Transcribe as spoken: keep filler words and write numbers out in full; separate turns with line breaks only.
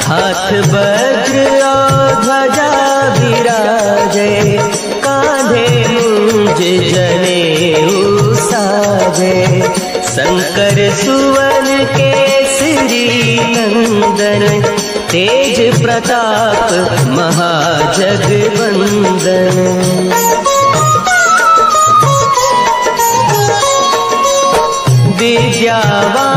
हाथ वज्र और ध्वजा विराजे, कांधे मुंज जनेऊ साजे। शंकर सुवन केसरी नंदन, तेज प्रताप महाजगवंदन। विद्यावान